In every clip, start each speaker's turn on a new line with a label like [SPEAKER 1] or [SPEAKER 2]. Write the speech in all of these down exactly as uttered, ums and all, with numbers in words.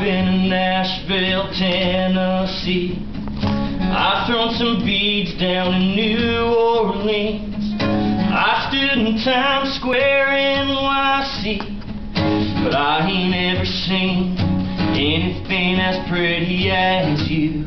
[SPEAKER 1] In Nashville, Tennessee, I've thrown some beads down in New Orleans. I stood in Times Square, N Y C, but I ain't never seen anything as pretty as you.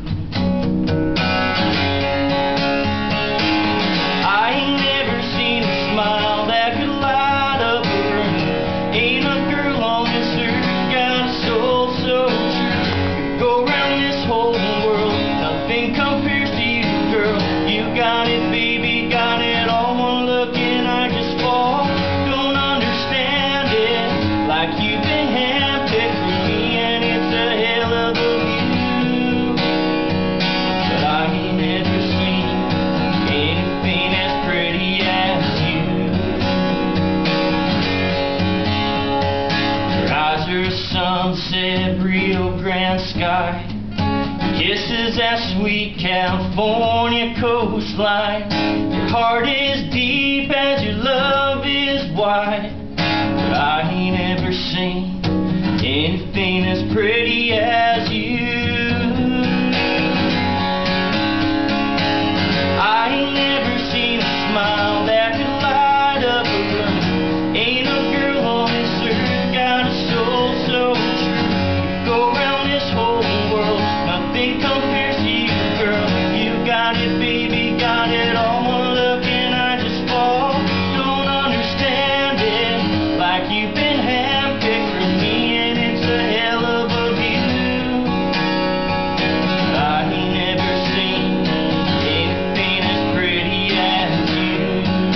[SPEAKER 1] I ain't never seen a smile that could light up a room. Ain't a girl on this earth got a soul so true. Go around this whole world, nothing compares to you, girl. You got it, baby, got it all. One look and I just fall. Don't understand it, like you've been handpicked for me, and it's a hell of a view. But I ain't never seen anything as pretty as you. Your eyes are a sunset, Rio Grande sky. Kisses that sweet California coastline. Your heart is deep as your love is wide. But I ain't ever seen anything as pretty as you. I ain't never seen a smile that could light up a room. Ain't a girl on this earth got a soul so true. You go around this whole world, nothing compares to you, girl. You got it, baby, got it all. One look and I just fall. Don't understand it, like you've been handpicked for me, and it's a hell of a view. But I ain't never seen anything as pretty as you.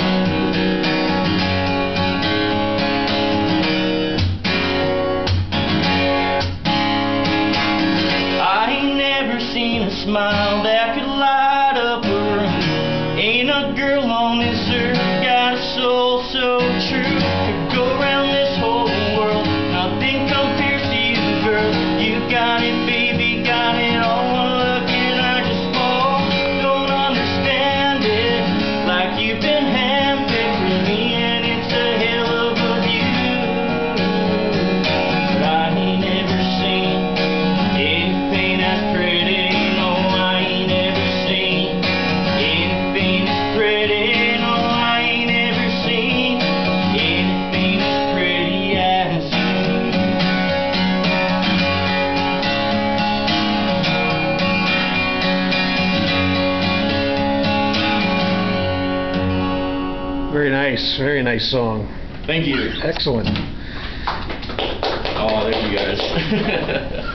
[SPEAKER 1] I ain't never seen a smile that could light up a room. Ain't a girl on this earth got a soul so true. Could go around this whole world, nothing compares to you, girl. You got it, baby, got it all. One look and I just fall. Don't understand it, like you've been handpicked for me, and it's a hell of a view. But I ain't never seen anything as pretty. No, I ain't never seen anything as pretty. No, I ain't never seen anything as pretty as you.
[SPEAKER 2] Very nice, very nice song.
[SPEAKER 1] Thank you.
[SPEAKER 2] Excellent.
[SPEAKER 1] Oh, thank you guys.